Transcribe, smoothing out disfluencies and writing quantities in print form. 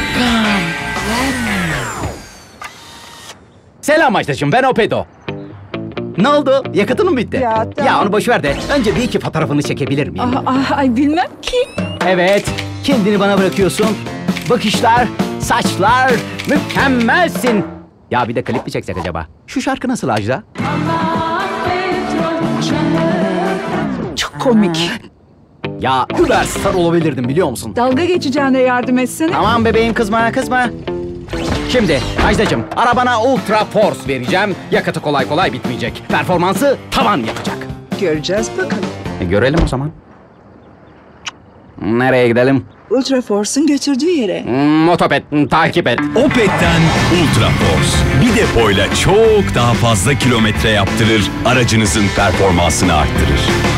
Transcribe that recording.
Selam Ajdacığım, ben Opedo. Ne oldu? Yakıtın mı bitti? Ya, tamam. Ya onu boş ver de önce bir iki fotoğrafını çekebilir miyim? Ay bilmem ki. Evet, kendini bana bırakıyorsun. Bakışlar, saçlar, mükemmelsin. Ya bir de klip mi çeksek acaba? Şu şarkı nasıl Ajda? Çok komik. Ya süperstar olabilirdim biliyor musun? Dalga geçeceğine yardım etsene. Tamam bebeğim, kızma kızma. Şimdi Ajdacığım, arabana Ultra Force vereceğim. Yakıtı kolay kolay bitmeyecek. Performansı tavan yapacak. Göreceğiz bakalım. Görelim o zaman. Nereye gidelim? Ultra Force'un götürdüğü yere. Motoped, takip et. Opet'ten Ultra Force. Bir depoyla çok daha fazla kilometre yaptırır, aracınızın performansını arttırır.